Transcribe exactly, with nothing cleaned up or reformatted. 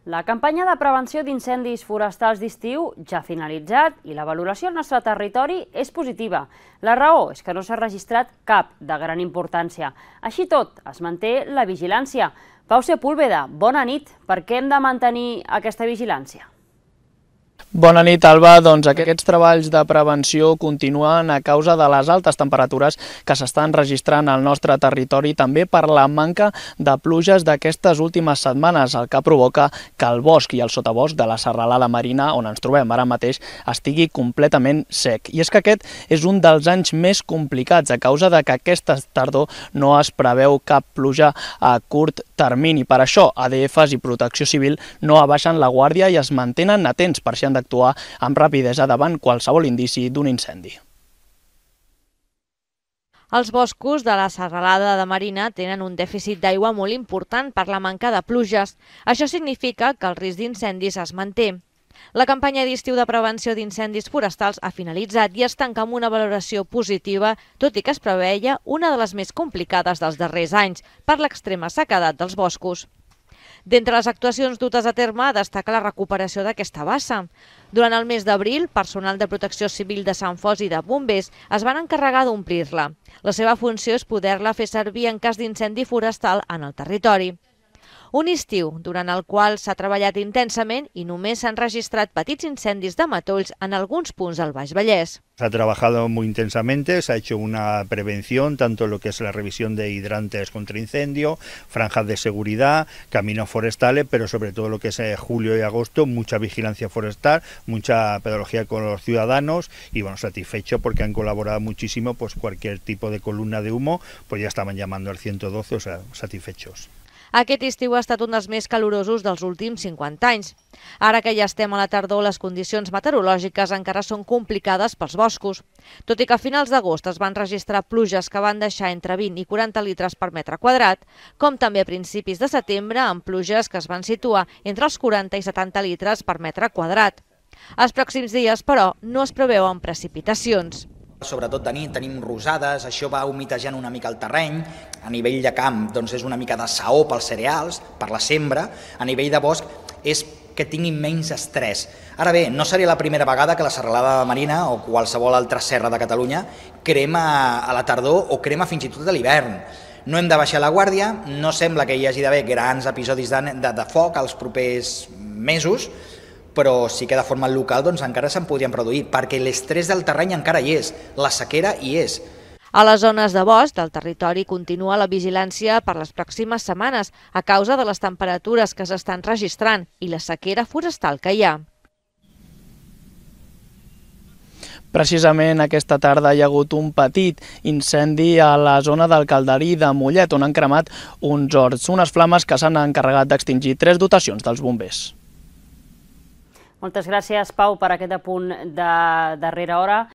La campanya de prevenció d'incendis forestals d'estiu ja ha finalitzat i la valoració al nostre territori és positiva. La raó és que no s'ha registrat cap de gran importància. Així tot, es manté la vigilància. Pau Sepúlveda, bona nit. Per què hem de mantenir aquesta vigilància? Bona nit, Alba. Doncs aquests treballs de prevenció continuen a causa de les altes temperatures que s'estan registrant al nostre territori, també per la manca de pluges d'aquestes últimes setmanes, el que provoca que el bosc i el sotabosc de la serralada marina, on ens trobem ara mateix, estigui completament sec. I és que aquest és un dels anys més complicats a causa de que aquesta tardor no es preveu cap pluja a curt termini. Per això, A D Fs i Protecció Civil no abaixen la guàrdia i es mantenen atents per si han d'actuar amb rapidesa davant qualsevol indici d'un incendi. Els boscos de la serralada de Marina tenen un dèficit d'aigua molt important per la manca de pluges. Això significa que el risc d'incendis es manté. La campanya d'estiu de prevenció d'incendis forestals ha finalitzat i es tanca amb una valoració positiva, tot i que es preveia una de les més complicades dels darrers anys per l'extrema sequedat dels boscos. D'entre les actuacions dutes a terme destaca la recuperació d'aquesta bassa. Durant el mes d'abril, personal de Protecció Civil de Sant Fos i de bombers es van encarregar d'omplir-la. La seva funció és poder-la fer servir en cas d'incendi forestal en el territori. Un estiu durant el qual s'ha treballat intensament y només s'han registrat petits incendis de matolls en alguns punts del Baix Vallès. Se ha trabajado muy intensamente, se ha hecho una prevención, tanto lo que es la revisión de hidrantes contra incendio, franjas de seguridad, caminos forestales, pero sobre todo lo que es julio y agosto, mucha vigilancia forestal, mucha pedagogía con los ciudadanos y bueno, satisfecho porque han colaborado muchísimo, pues cualquier tipo de columna de humo, pues ya estaban llamando al ciento doce, o sea, satisfechos. Aquest estiu ha estat un dels més calorosos dels últims cinquanta anys. Ara que ja estem a la tardor, les condicions meteorològiques encara són complicades pels boscos. Tot i que a finals d'agost es van registrar pluges que van deixar entre vint i quaranta litres per metre quadrat, com també a principis de setembre amb pluges que es van situar entre els quaranta i setanta litres per metre quadrat. Els pròxims dies, però, no es preveuen precipitacions. Sobretot de nit tenim rosades, això va humitejant una mica el terreny, a nivell de camp doncs és una mica de saó pels cereals, per la sembra, a nivell de bosc és que tinguin menys estrès. Ara bé, no seria la primera vegada que la serralada Marina o qualsevol altra serra de Catalunya crema a la tardor o crema fins i tot a l'hivern. No hem de baixar la guàrdia, no sembla que hi hagi d'haver grans episodis de, de, de foc als propers mesos, però sí que de forma local doncs, encara se'n podrien produir, perquè l'estrès del terreny encara hi és, la sequera hi és. A les zones de bosc del territori continua la vigilància per les pròximes setmanes a causa de les temperatures que s'estan registrant i la sequera forestal que hi ha. Precisament aquesta tarda hi ha hagut un petit incendi a la zona del Calderí de Mollet, on han cremat uns horts, unes flames que s'han encarregat d'extingir tres dotacions dels bombers. Moltes gràcies, Pau, per aquest apunt de darrera hora.